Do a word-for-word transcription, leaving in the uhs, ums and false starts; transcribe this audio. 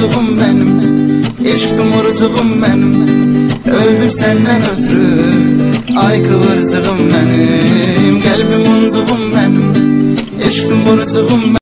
murcuğum benim, eşktim murcuğum benim. Öldüm senden ötürü, ay kıvırcığım benim. Kalbim uncuğum benim, eşktim murcuğum benim.